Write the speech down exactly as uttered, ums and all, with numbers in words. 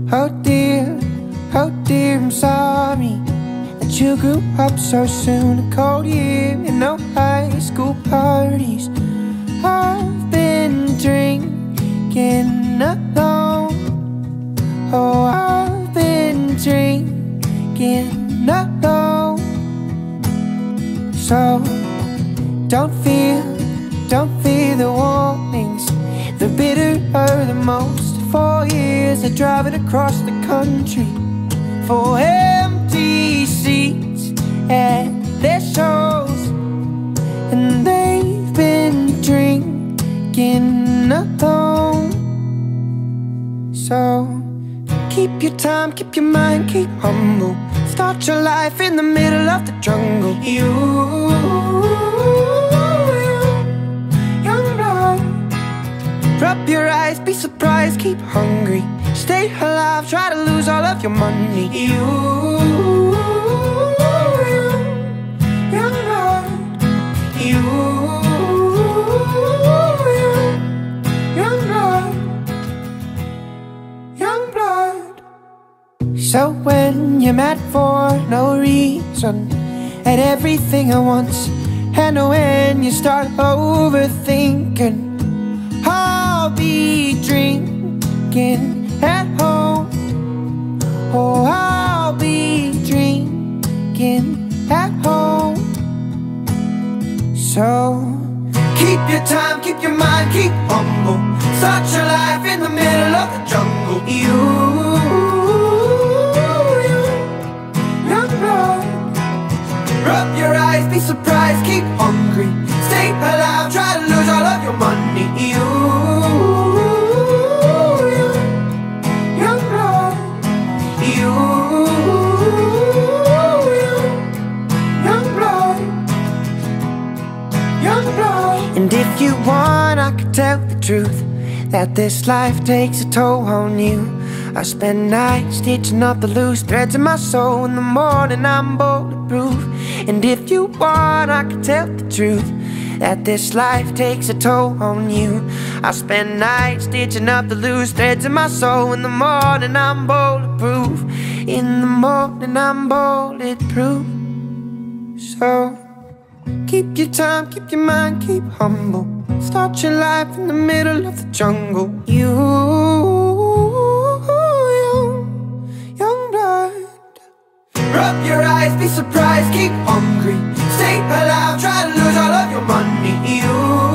Oh dear, oh dear, I'm sorry that you grew up so soon. A cold year and no high school parties. I've been drinking alone. Oh, I've been drinking alone. So don't fear, don't fear the warnings. The bitter are the most. Four years of driving across the country for empty seats at their shows, and they've been drinking alone. So keep your time, keep your mind, keep humble. Start your life in the middle of the jungle. You, young blood, rub your eyes, be surprised, keep hungry. Stay alive, try to lose all of your money. You, young blood, you, young blood, young blood. So when you're mad for no reason at everything at once, and when you start overthinking, I'll be drinking at home. Oh, I'll be drinking at home. So keep your time, keep your mind, keep humble. Start your life in the middle of the jungle. You, young blood, rub your eyes, be surprised, keep hungry. Stay alive, try to lose all of your money. You, young blood, you, young blood, young blood. And if you want, I could tell the truth, that this life takes a toll on you. I spend nights stitching up the loose threads in my soul. In the morning I'm bulletproof. And if you want, I could tell the truth, that this life takes a toll on you. I spend nights stitching up the loose threads in my soul. In the morning I'm bulletproof. In the morning I'm bulletproof. So keep your time, keep your mind, keep humble. Start your life in the middle of the jungle. You, young blood, rub your eyes, be surprised, keep hungry. Stay alive, try to lose all of your money. You,